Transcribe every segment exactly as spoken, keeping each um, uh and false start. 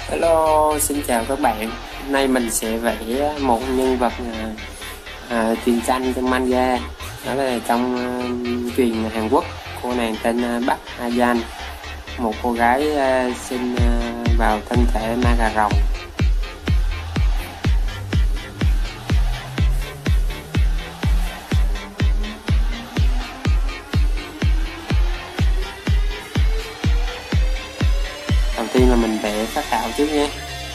Hello, xin chào các bạn. Hôm nay mình sẽ vẽ một nhân vật à, à, truyện tranh trong manga. Đó là trong à, truyền Hàn Quốc. Cô nàng tên à, Bắc Ayan, một cô gái à, sinh à, vào thân thể ma cà rồng. Đầu tiên là mình vẽ phác thảo trước nhé.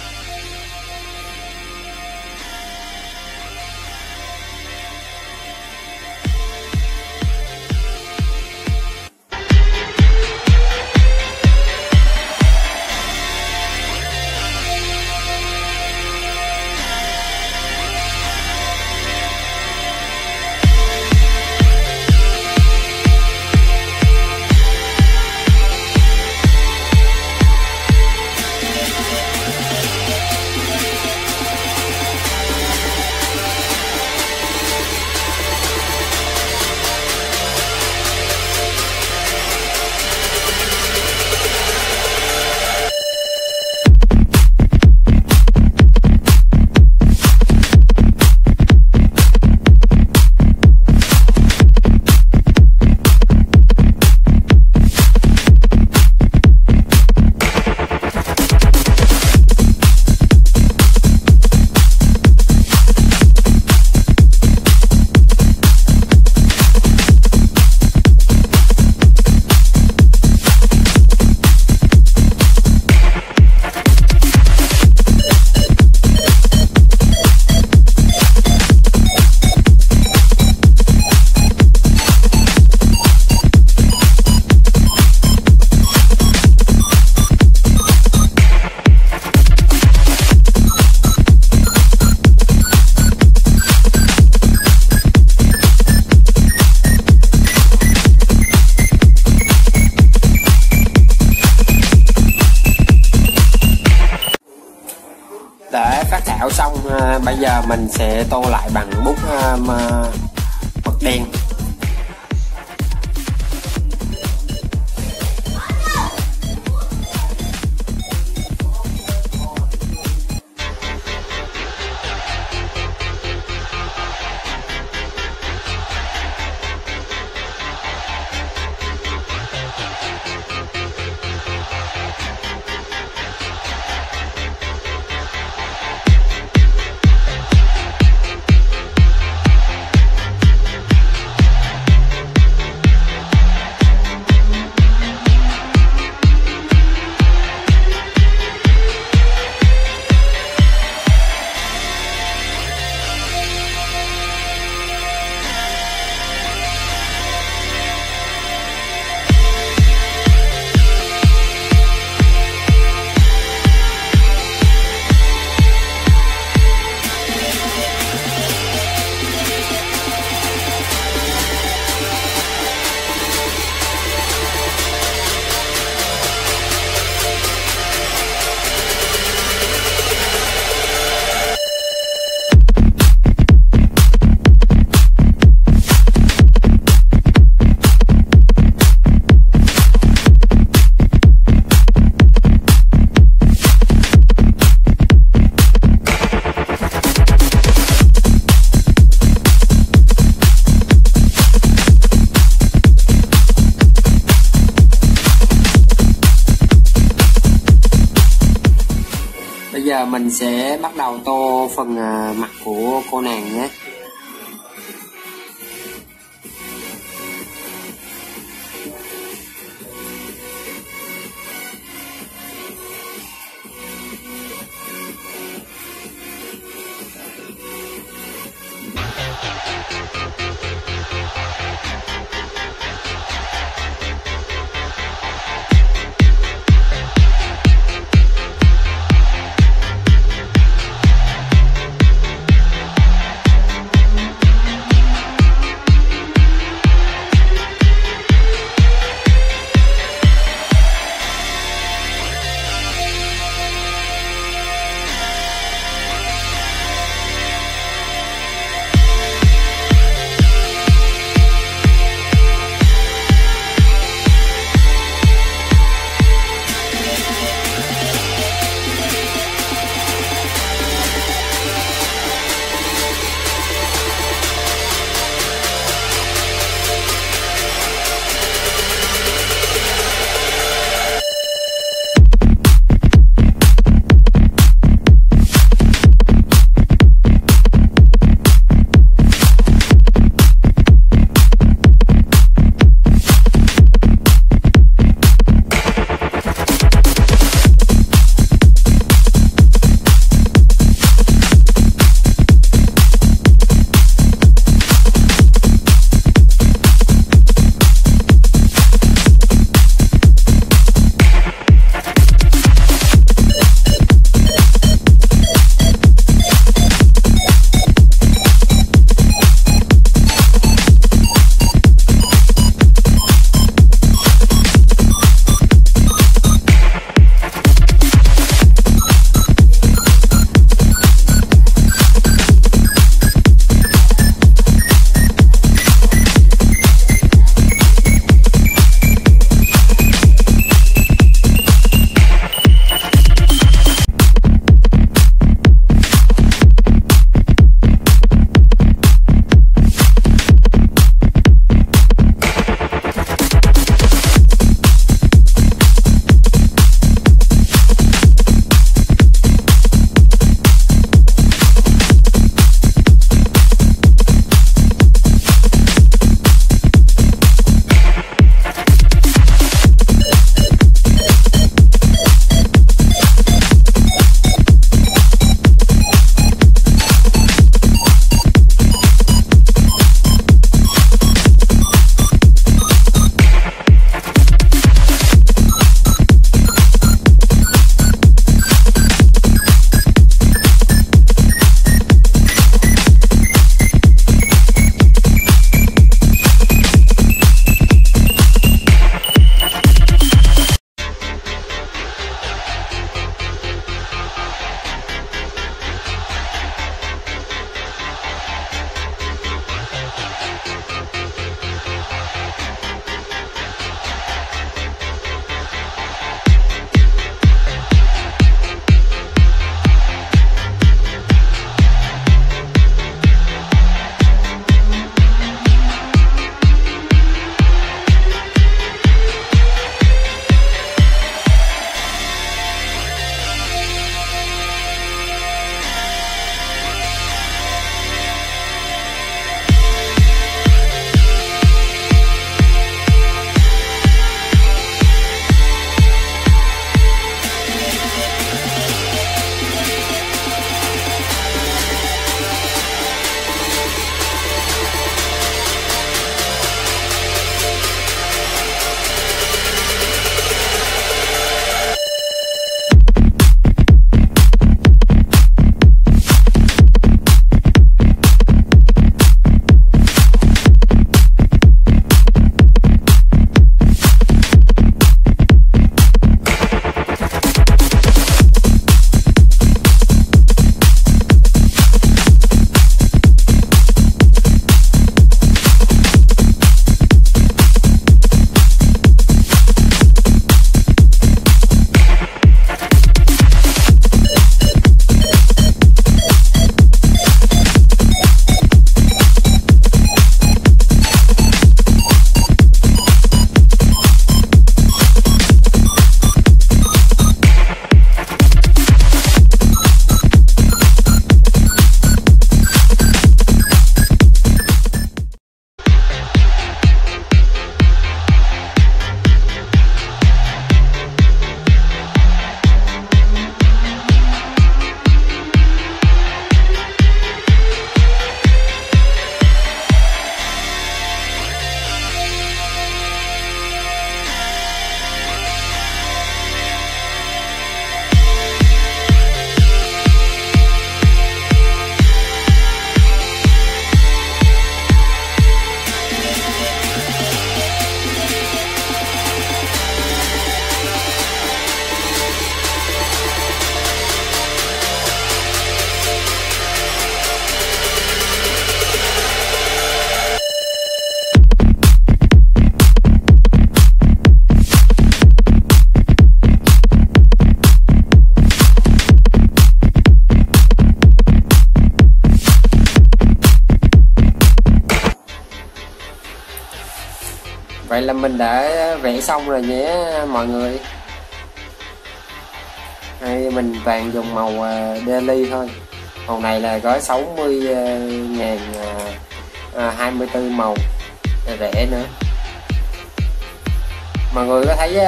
Để phác thảo xong, à, bây giờ mình sẽ tô lại bằng bút à, mực đen. Bây giờ mình sẽ bắt đầu tô phần mặt của cô nàng nhé. vậy là mình đã vẽ xong rồi nhé mọi người. Đây, mình toàn dùng màu daily thôi. Màu này là có sáu mươi ngàn, à, hai mươi tư màu, rẻ nữa. Mọi người có thấy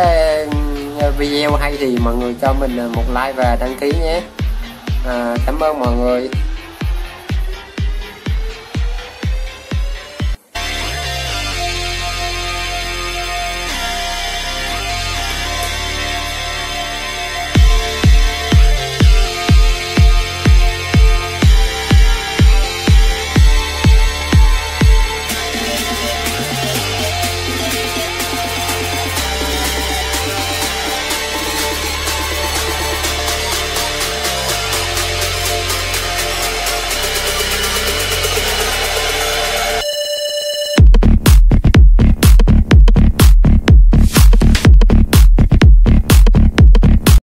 video hay thì mọi người cho mình một like và đăng ký nhé. À, cảm ơn mọi người.